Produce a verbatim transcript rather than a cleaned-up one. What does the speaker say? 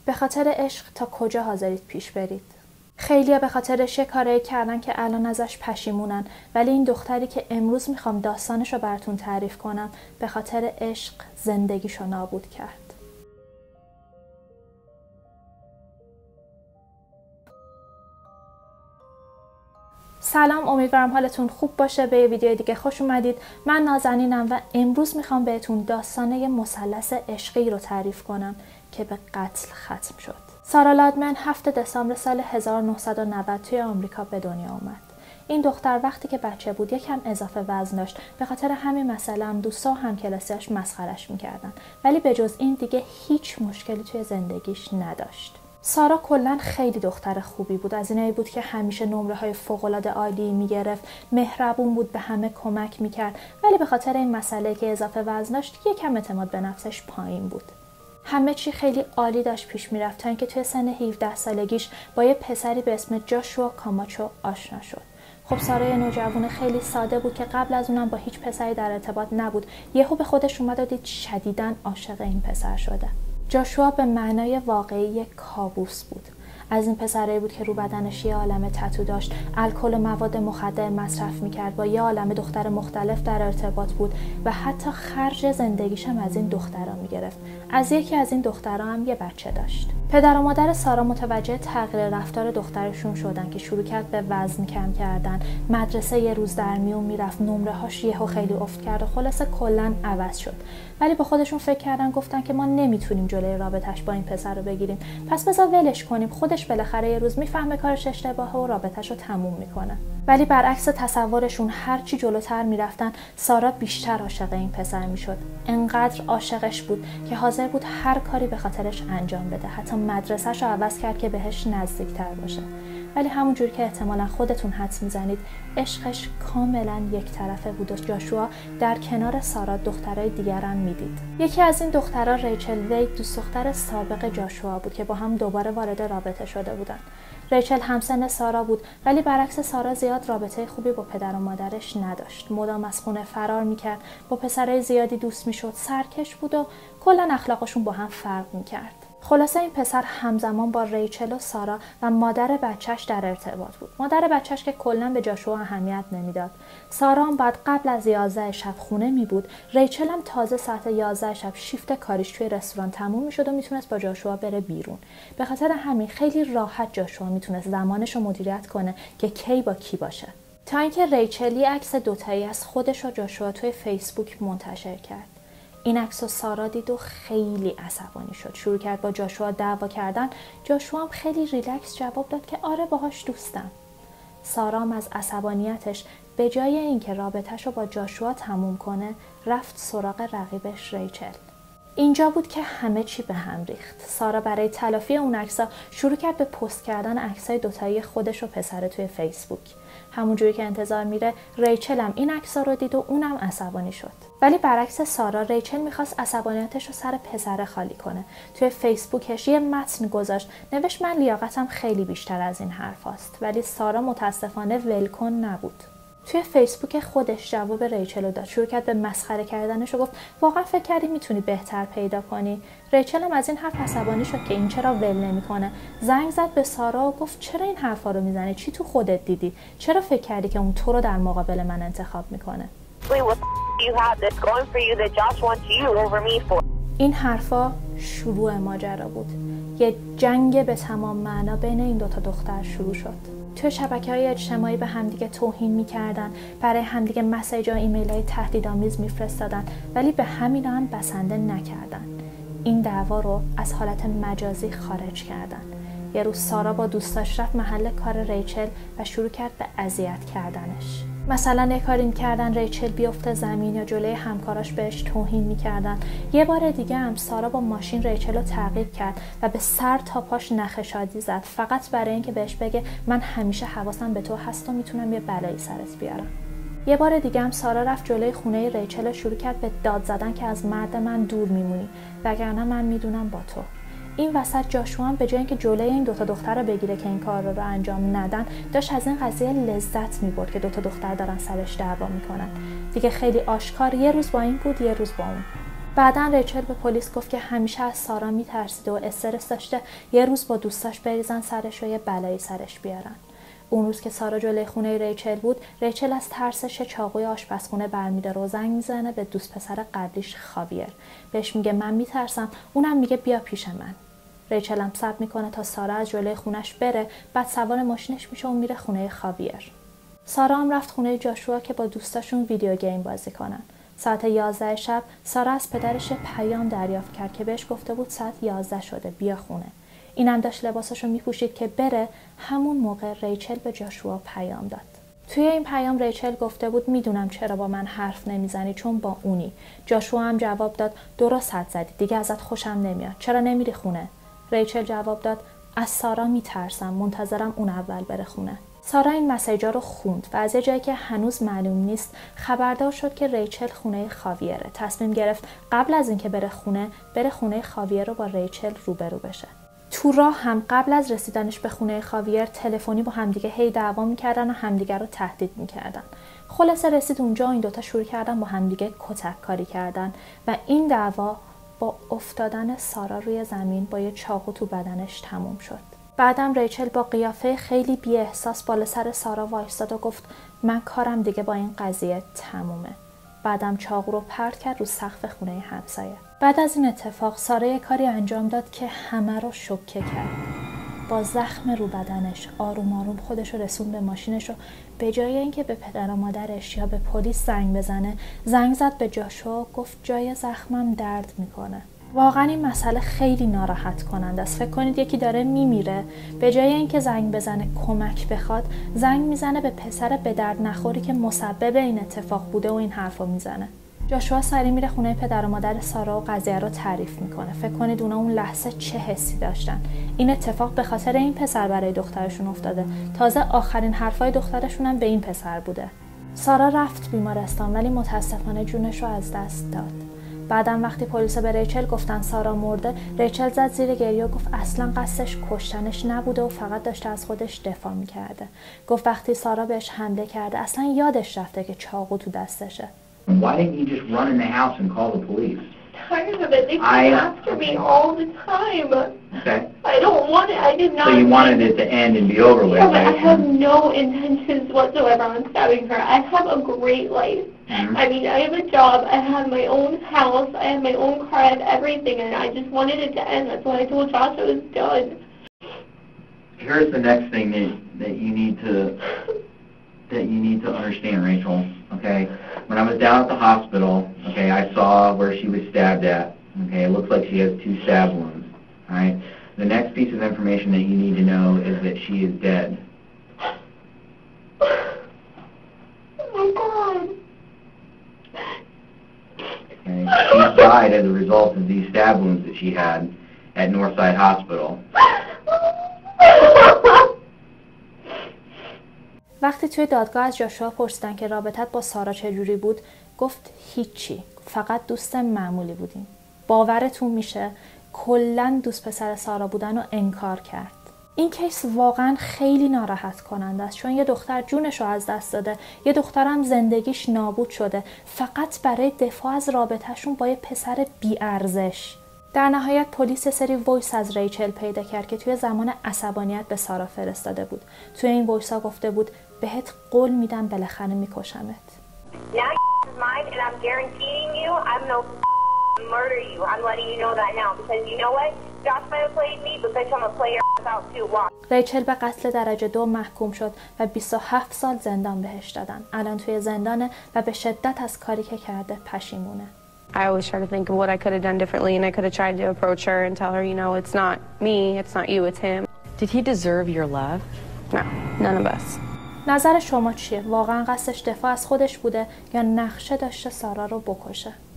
به خاطر عشق تا کجا حاضرید پیش برید؟ خیلیا به خاطرش یه کاری کردن که الان ازش پشیمونن، ولی این دختری که امروز میخوام داستانش رو براتون تعریف کنم به خاطر عشق زندگیشو نابود کرد. سلام، امیدوارم حالتون خوب باشه. به یه ویدیو دیگه خوش اومدید. من نازنینم و امروز میخوام بهتون داستان یه مثلث عشقی رو تعریف کنم که به قتل ختم شد. سارا لادمن هفتم دسامبر سال هزار و نهصد و نود توی آمریکا به دنیا اومد. این دختر وقتی که بچه بود یکم اضافه وزن داشت. به خاطر همین مسئله هم دوستا و همکلاسیاش مسخرش میکردن، ولی به جز این دیگه هیچ مشکلی توی زندگیش نداشت. سارا کلاً خیلی دختر خوبی بود. از اینایی بود که همیشه نمره‌های فوق‌العاده عالی میگرفت، مهربون بود، به همه کمک میکرد، ولی به خاطر این مسئله که اضافه وزن داشت یکم اعتماد به نفسش پایین بود. همه چی خیلی عالی داشت پیش میرفت تا اینکه توی سن هفده سالگیش با یه پسری به اسم جاشوا کاماچو آشنا شد. خب سارا یه نوجوان خیلی ساده بود که قبل از اونم با هیچ پسری در ارتباط نبود. یهو به خودش اومد و دید شدیداً عاشق این پسر شده. جاشوا به معنای واقعی یک کابوس بود. از این پسرایی بود که رو بدنش یه عالمه تتو داشت، الکل و مواد مخدر مصرف میکرد، با یه عالمه دختر مختلف در ارتباط بود و حتی خرج زندگیش هم از این دخترها میگرفت. از یکی از این دخترها هم یه بچه داشت. پدر و مادر سارا متوجه تغییر رفتار دخترشون شدن که شروع کرد به وزن کم کردن. مدرسه یه روز در میون میرفت، نمره‌هاش یهو خیلی افت کرد و خلاصه کلاً عوض شد. ولی با خودشون فکر کردن، گفتن که ما نمیتونیم جلوی رابطش با این پسر رو بگیریم، پس بذار ولش کنیم، خودش بالاخره یه روز میفهمه کارش اشتباهه و رابطش رو تموم میکنه. ولی برعکس تصورشون هرچی جلوتر میرفتن سارا بیشتر عاشق این پسر میشد. انقدر عاشقش بود که حاضر بود هر کاری به خاطرش انجام بده، حتی مدرسه‌ش رو عوض کرد که بهش نزدیکتر باشه. ولی همونجور که احتمالاً خودتون حدس میزنید عشقش کاملاً یک طرفه بود و جاشوا در کنار سارا دخترای دیگر هم میدید. یکی از این دخترها ریچل وید، دوست دختر سابق جاشوا بود که با هم دوباره وارد رابطه شده بودن. ریچل همسن سارا بود، ولی برعکس سارا زیاد رابطه خوبی با پدر و مادرش نداشت. مدام از خونه فرار میکرد، با پسرای زیادی دوست میشد، سرکش بود و کلاً اخلاقشون با هم فرق میکرد. خلاصه این پسر همزمان با ریچل و سارا و مادر بچهش در ارتباط بود. مادر بچهش که کلاً به جاشوا اهمیت نمیداد. سارا هم بعد قبل از یازده شب خونه می بود. ریچل هم تازه ساعت یازده شب شیفت کاریش توی رستوران تموم میشد و میتونست با جاشوا بره بیرون. به خاطر همین خیلی راحت جاشوا میتونست زمانش رو مدیریت کنه که کی با کی باشه. تا اینکه ریچل یه عکس دوتایی از خودش و جاشوا توی فیسبوک منتشر کرد. این عکسو سارا دید و خیلی عصبانی شد. شروع کرد با جاشوا دعوا کردن. جاشوا هم خیلی ریلکس جواب داد که آره باهاش دوستم. سارا هم از عصبانیتش به جای اینکه رابطه‌شو با جاشوا تموم کنه رفت سراغ رقیبش ریچل. اینجا بود که همه چی به هم ریخت. سارا برای تلافی اون عکس‌ها شروع کرد به پست کردن عکسای دوتایی خودش و پسر توی فیسبوک. همونجوری که انتظار میره ریچل هم این عکس‌ها رو دید و اونم عصبانی شد. ولی برعکس سارا، ریچل میخواست عصبانیتش رو سر پسر خالی کنه. توی فیسبوکش یه متن گذاشت، نوشت من لیاقتم خیلی بیشتر از این حرفاست. ولی سارا متاسفانه ولکن نبود. توی فیسبوک خودش جواب ریچل رو داد. شروع کرد به مسخره کردنش و گفت واقعا فکر کردی میتونی بهتر پیدا کنی؟ ریچل هم از این حرف عصبانی شد که این چرا ول نمیکنه. زنگ زد به سارا و گفت چرا این حرفا رو میزنی؟ چی تو خودت دیدی؟ چرا فکر کردی که اون تو رو در مقابل من انتخاب میکنه؟ این حرفا شروع ماجرا بود. یه جنگ به تمام معنا بین این دوتا دختر شروع شد. توی شبکه‌های اجتماعی به همدیگه توهین می‌کردن، برای همدیگه مسیج و ایمیل‌های تهدیدآمیز می‌فرستادن، ولی به همین هم بسنده نکردن. این دعوا رو از حالت مجازی خارج کردن. یه روز سارا با دوستاش رفت محل کار ریچل و شروع کرد به اذیت کردنش. مثلا یه کاری می‌کردن ریچل بیفته زمین یا جلوی همکاراش بهش توهین می‌کردن. یه بار دیگه هم سارا با ماشین ریچل رو تعقیب کرد و به سر تا پاش نخشادی زد، فقط برای اینکه بهش بگه من همیشه حواسم به تو هست و میتونم یه بلایی سرت بیارم. یه بار دیگه هم سارا رفت جلوی خونه ریچل و شروع کرد به داد زدن که از مرد من دور میمونی، وگرنه من میدونم با تو. این وسط جاشوا هم به جای اینکه جلوی این دوتا دختر رو بگیره که این کار رو, رو انجام ندن، داشت از این قضیه لذت می‌برد که دوتا دختر دارن سرش دعوا میکنن. دیگه خیلی آشکار یه روز با این بود یه روز با اون. بعداً ریچل به پلیس گفت که همیشه از سارا میترسیده و استرس داشته یه روز با دوستاش بریزن سرش و یه بلایی سرش بیارن. اون روز که سارا جلوی خونه ریچل بود، ریچل از ترسش چاقوی آشپزخونه برمی‌داره و زنگ میزنه به دوست پسر قبلیش خاویر. بهش میگه من میترسم، اونم میگه بیا پیش من. ریچل هم صبر میکنه تا سارا از جلوی خونش بره، بعد سوار ماشینش میشه و میره خونه خاویر. سارا هم رفت خونه جاشوا که با دوستاشون ویدیو گیم بازی کنن. ساعت یازده شب سارا از پدرش پیام دریافت کرد که بهش گفته بود ساعت یازده شده بیا خونه. اینم داشت لباساشو میپوشید که بره. همون موقع ریچل به جاشوا پیام داد. توی این پیام ریچل گفته بود میدونم چرا با من حرف نمیزنی چون با اونی. جاشوا هم جواب داد درست حد زدی، دیگه ازت خوشم نمیاد، چرا نمیری خونه؟ ریچل جواب داد از سارا میترسم، منتظرم اون اول بره خونه. سارا این مسیجا رو خوند و از یه جایی که هنوز معلوم نیست خبردار شد که ریچل خونه خاویره. تصمیم گرفت قبل از اینکه بره خونه بره خونه خاویر رو با ریچل روبرو بشه. تو راه هم قبل از رسیدنش به خونه خاویر تلفنی با همدیگه هی دعوا میکردن و همدیگه رو تهدید میکردن. خلاصه رسید اونجا این دوتا شروع کردن با همدیگه کتک کاری کردن و این دعوا با افتادن سارا روی زمین با یه چاقو تو بدنش تموم شد. بعدم ریچل با قیافه خیلی بی احساس بالا سر سارا وایستاد و گفت من کارم دیگه با این قضیه تمومه. بعدم چاقو رو پرت کرد رو سقف خونه همسایه. بعد از این اتفاق سارا یه کاری انجام داد که همه رو شوکه کرد. با زخم رو بدنش آروم آروم خودش رو رسون به ماشینش و به جای اینکه به پدر و مادرش یا به پلیس زنگ بزنه زنگ زد به جاشوا و گفت جای زخمم درد میکنه. واقعا این مسئله خیلی ناراحت کننده است. فکر کنید یکی داره میمیره، به جای اینکه زنگ بزنه کمک بخواد زنگ میزنه به پسر به درد نخوری که مسبب این اتفاق بوده و این حرفو میزنه. جاشوا سری میره خونه پدر و مادر سارا و قضیه رو تعریف میکنه. فکر کنید اونا اون لحظه چه حسی داشتن. این اتفاق به خاطر این پسر برای دخترشون افتاده. تازه آخرین حرفای دخترشون هم به این پسر بوده. سارا رفت بیمارستان ولی متاسفانه جونش رو از دست داد. بعدم وقتی پلیس به ریچل گفتن سارا مرده، ریچل زد زیر گریه و گفت اصلا قصدش کشتنش نبوده و فقط داشته از خودش دفاع میکرده. گفت وقتی سارا بهش حمله کرده اصلا یادش رفته که چاقو تو دستشه. Why didn't you just run in the house and call the police? Tired of it. They come I- after me all the time. Okay. I don't want it. I did not. So you wanted it to end and be over with, Yeah, but I right? have no intentions whatsoever on stabbing her. I have a great life. Mhm. I mean, I have a job. I have my own house. I have my own car. I have everything, and I just wanted it to end. That's why I told Josh it was done. Here's the next thing that that you need to that you need to understand, Rachel. Okay. When I was down at the hospital, okay, I saw where she was stabbed at. Okay, it looks like she has two stab wounds. All right. The next piece of information that you need to know is that she is dead. Oh my God. Okay. She died as a result of these stab wounds that she had at Northside Hospital. وقتی توی دادگاه از جاشوا پرسیدن که رابطت با سارا چجوری بود، گفت هیچی، فقط دوست معمولی بودیم. باورتون میشه کلاً دوست پسر سارا بودن رو انکار کرد. این کیس واقعاً خیلی ناراحت کننده است چون یه دختر جونش رو از دست داده، یه دخترم زندگیش نابود شده فقط برای دفاع از رابطهشون با یه پسر بی‌ارزش. در نهایت پلیس سری وایس از ریچل پیدا کرد که توی زمان عصبانیت به سارا فرستاده بود. توی این وایسا گفته بود بهت قول میدم بالاخره میکشمت. Now is mine, and I'm guaranteeing you, I'm no murder you. I'm letting you know that now because you know what? Josh might have played me, but bitch, I'm gonna play your ass out too. Watch. ریچل به قتل درجه دو محکوم شد و بیست و هفت سال زندان بهش دادن. الان توی زندانه و به شدت از کاری که کرده پشیمونه. I always try to think of what I could have done differently, and I could have tried to approach her and tell her, you know, it's not me, it's not you, it's him. Did he deserve your love? No, none of us. نظر شما چیه؟ واقعا قصدش دفاع از خودش بوده یا نقشه داشته سارا رو بکشه؟